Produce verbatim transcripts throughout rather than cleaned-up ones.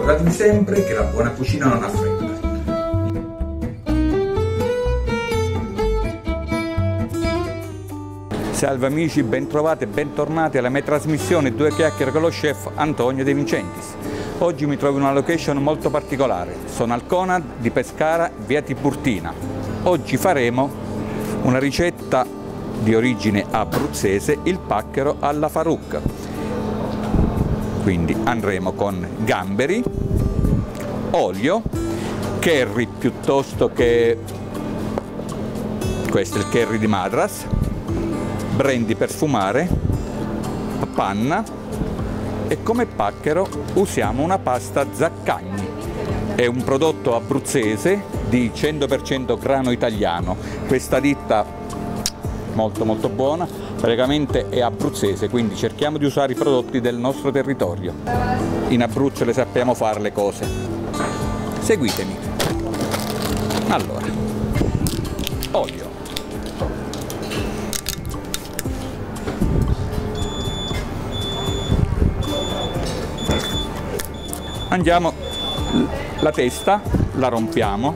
ricordatevi sempre che la buona cucina non ha fretta. Salve amici, bentrovati e bentornati alla mia trasmissione Due Chiacchiere con lo chef Antonio De Vincentis. Oggi mi trovo in una location molto particolare, sono al Conad di Pescara, via Tiburtina. Oggi faremo una ricetta di origine abruzzese, il pacchero alla Farouk. Quindi andremo con gamberi, olio, curry piuttosto che, questo è il curry di Madras, brandy per sfumare, panna e come pacchero usiamo una pasta Zaccagni. È un prodotto abruzzese di cento per cento grano italiano. Questa ditta molto molto buona, praticamente è abruzzese, quindi cerchiamo di usare i prodotti del nostro territorio. In Abruzzo le sappiamo fare le cose. Seguitemi. Allora, olio. Andiamo, la testa la rompiamo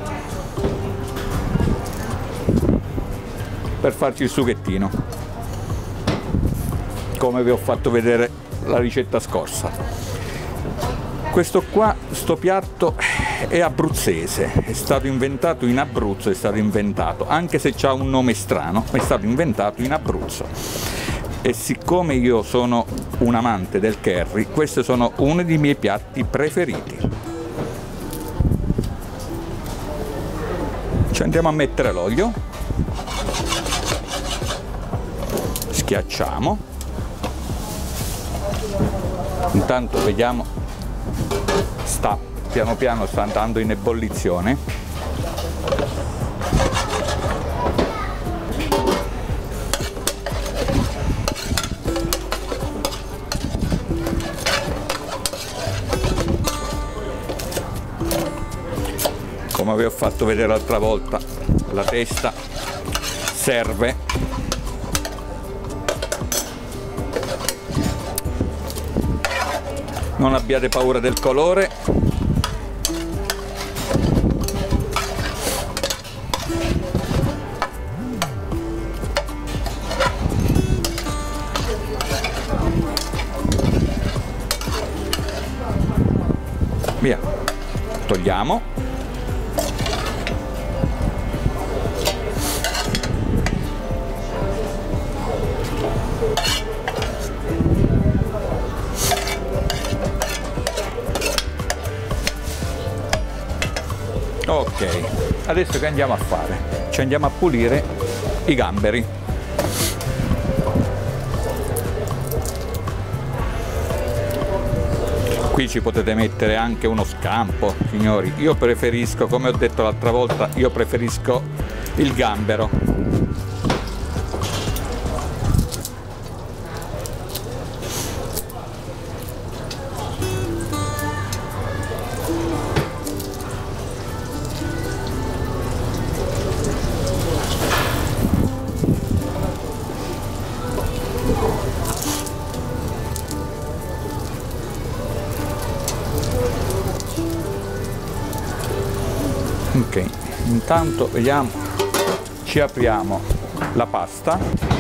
per farci il sughettino, come vi ho fatto vedere la ricetta scorsa. Questo qua, sto piatto è abruzzese, è stato inventato in Abruzzo, è stato inventato, anche se ha un nome strano, è stato inventato in Abruzzo. E siccome io sono un amante del curry, questi sono uno dei miei piatti preferiti. Ci andiamo a mettere l'olio, schiacciamo, intanto vediamo, sta piano piano sta andando in ebollizione. Come vi ho fatto vedere l'altra volta, la testa serve. Non abbiate paura del colore. Via, togliamo. Ok, adesso che andiamo a fare? Ci andiamo a pulire i gamberi. Qui ci potete mettere anche uno scampo, signori. Io preferisco, come ho detto l'altra volta, io preferisco il gambero. Ok, intanto vediamo, ci apriamo la pasta.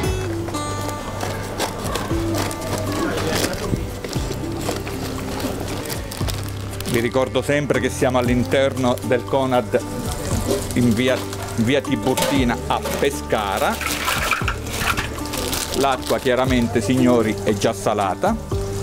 Vi ricordo sempre che siamo all'interno del Conad in via, via Tiburtina a Pescara. L'acqua chiaramente, signori, è già salata.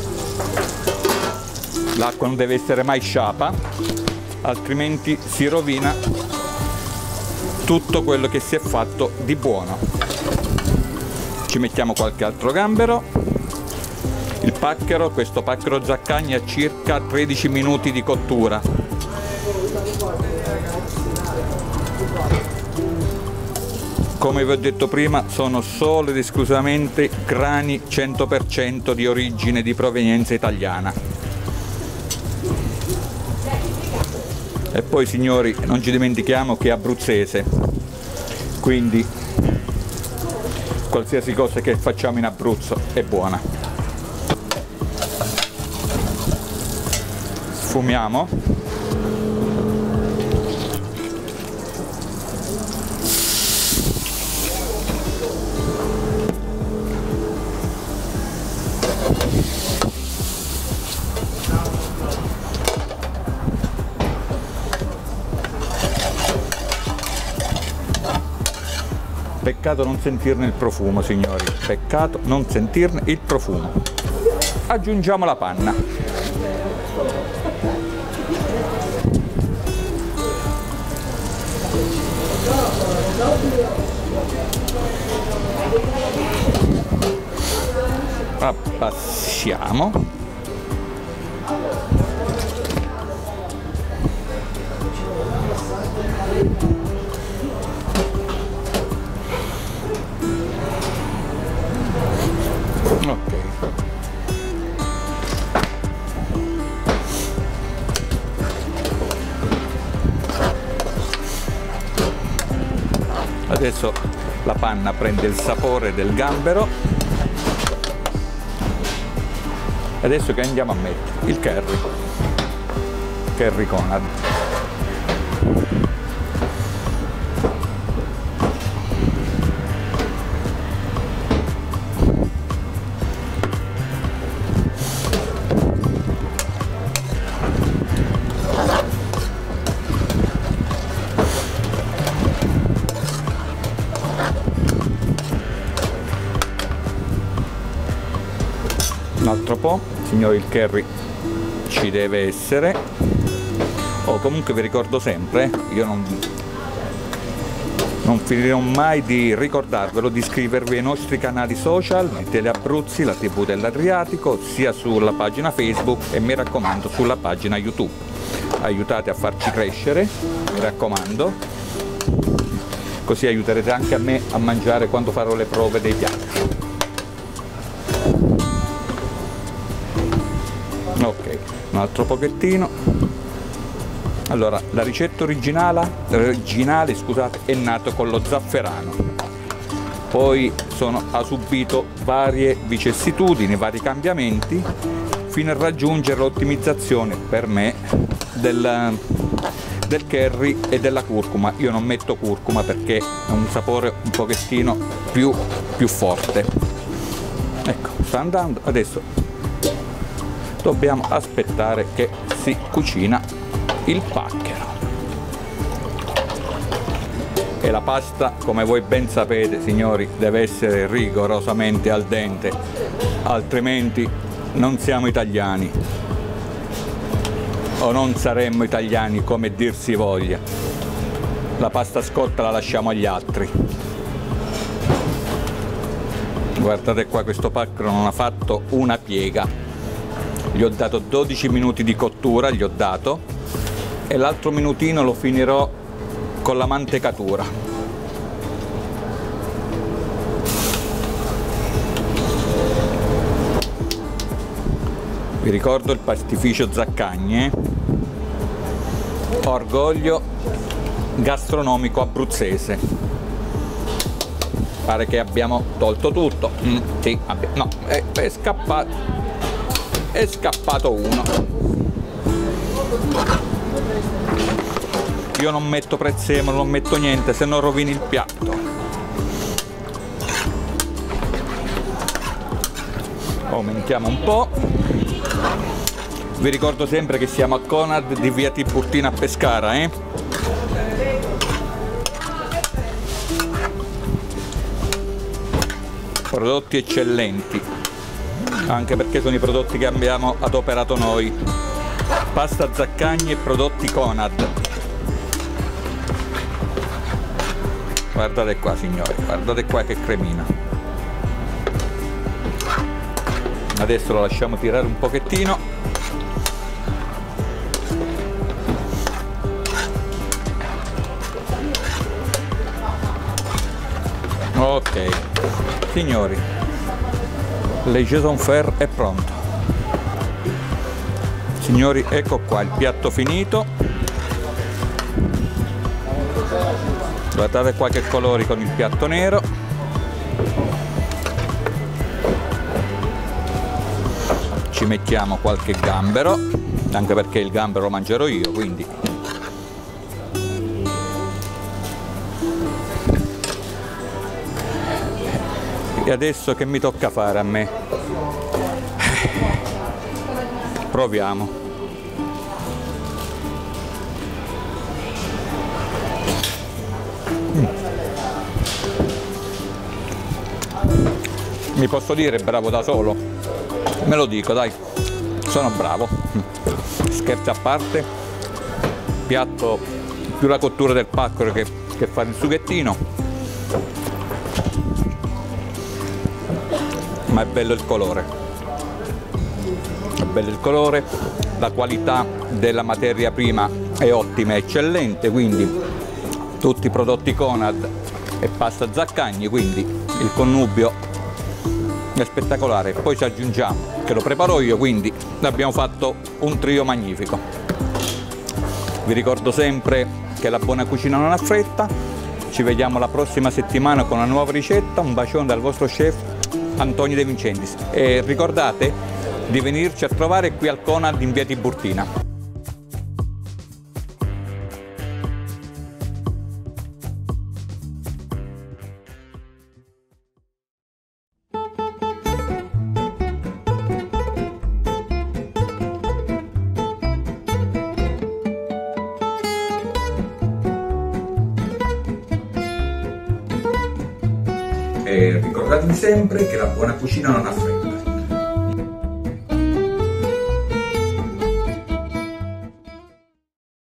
L'acqua non deve essere mai sciapa, altrimenti si rovina tutto quello che si è fatto di buono. Ci mettiamo qualche altro gambero. Il pacchero, questo pacchero Zaccagni ha circa tredici minuti di cottura. Come vi ho detto prima, sono solo ed esclusivamente grani cento per cento di origine, di provenienza italiana. E poi, signori, non ci dimentichiamo che è abruzzese, quindi qualsiasi cosa che facciamo in Abruzzo è buona. sfumiamo. Peccato non sentirne il profumo, signori, peccato non sentirne il profumo. Aggiungiamo la panna. Abbassiamo. Ok. Adesso la panna prende il sapore del gambero. Adesso che andiamo a mettere? Il curry. Curry Conad. Un altro po', signori, il curry ci deve essere. O oh, comunque vi ricordo sempre, io non, non finirò mai di ricordarvelo, di iscrivervi ai nostri canali social, Tele Abruzzi, la tivù dell'Adriatico, sia sulla pagina Facebook e mi raccomando sulla pagina YouTube. Aiutate a farci crescere, mi raccomando, così aiuterete anche a me a mangiare quando farò le prove dei piatti. Ok, un altro pochettino. Allora, la ricetta originale, originale scusate, è nata con lo zafferano, poi sono, ha subito varie vicissitudini, vari cambiamenti, fino a raggiungere l'ottimizzazione per me del, del curry e della curcuma. Io non metto curcuma perché è un sapore un pochettino più, più forte. Ecco, sta andando. Adesso dobbiamo aspettare che si cucina il pacchero. E la pasta, come voi ben sapete, signori, deve essere rigorosamente al dente, altrimenti non siamo italiani, o non saremmo italiani come dir si voglia. La pasta scotta la lasciamo agli altri. Guardate qua, questo pacchero non ha fatto una piega. Gli ho dato dodici minuti di cottura, gli ho dato, e l'altro minutino lo finirò con la mantecatura. Vi ricordo il pastificio Zaccagne, orgoglio gastronomico abruzzese. Pare che abbiamo tolto tutto. Mm, sì, abbiamo, no, è, è scappato, è scappato uno. Io non metto prezzemolo, non metto niente, se no rovini il piatto. Aumentiamo un po'. Vi ricordo sempre che siamo a Conad di via Tiburtina a Pescara, eh? Prodotti eccellenti, anche perché sono i prodotti che abbiamo adoperato noi. Pasta Zaccagne e prodotti Conad. Guardate qua, signori, guardate qua che cremina. Adesso lo lasciamo tirare un pochettino. Ok, signori, le jaison faire è pronto. Signori, ecco qua il piatto finito. Guardate qua che colori con il piatto nero. Ci mettiamo qualche gambero. anche perché il gambero lo mangerò io, quindi e adesso che mi tocca fare a me? Proviamo. Mi posso dire bravo da solo? Me lo dico, dai, sono bravo. Scherzi a parte, piatto più la cottura del pacchero che, che fare il sughettino, ma è bello il colore, è bello il colore, la qualità della materia prima è ottima, è eccellente, quindi tutti i prodotti Conad e pasta Zaccagni, quindi il connubio è spettacolare. Poi ci aggiungiamo che lo preparo io, quindi abbiamo fatto un trio magnifico. Vi ricordo sempre che la buona cucina non ha fretta, ci vediamo la prossima settimana con una nuova ricetta. Un bacione dal vostro chef Antonio De Vincentis e ricordate di venirci a trovare qui al Conad in via Tiburtina. E ricordatevi sempre che la buona cucina non ha fretta.